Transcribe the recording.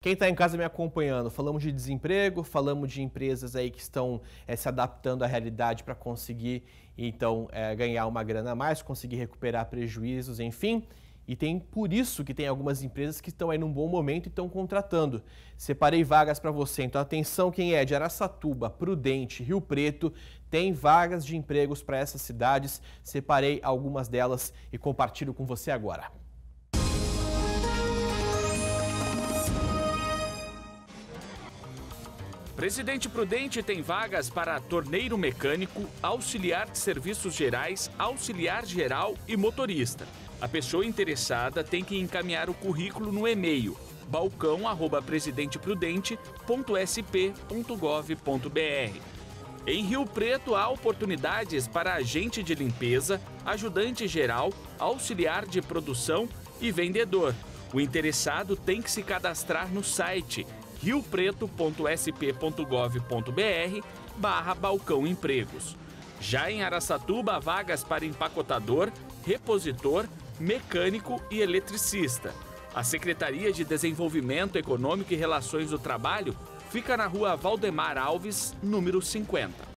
Quem está em casa me acompanhando, falamos de desemprego, falamos de empresas aí que estão se adaptando à realidade para conseguir, então, ganhar uma grana a mais, conseguir recuperar prejuízos, enfim. E por isso que tem algumas empresas que estão aí num bom momento e estão contratando. Separei vagas para você, então atenção quem é de Araçatuba, Prudente, Rio Preto, tem vagas de empregos para essas cidades. Separei algumas delas e compartilho com você agora. Presidente Prudente tem vagas para torneiro mecânico, auxiliar de serviços gerais, auxiliar geral e motorista. A pessoa interessada tem que encaminhar o currículo no e-mail balcão@presidenteprudente.sp.gov.br. Em Rio Preto há oportunidades para agente de limpeza, ajudante geral, auxiliar de produção e vendedor. O interessado tem que se cadastrar no site riopreto.sp.gov.br/balcão empregos. Já em Araçatuba, há vagas para empacotador, repositor, mecânico e eletricista. A Secretaria de Desenvolvimento Econômico e Relações do Trabalho fica na rua Valdemar Alves, número 50.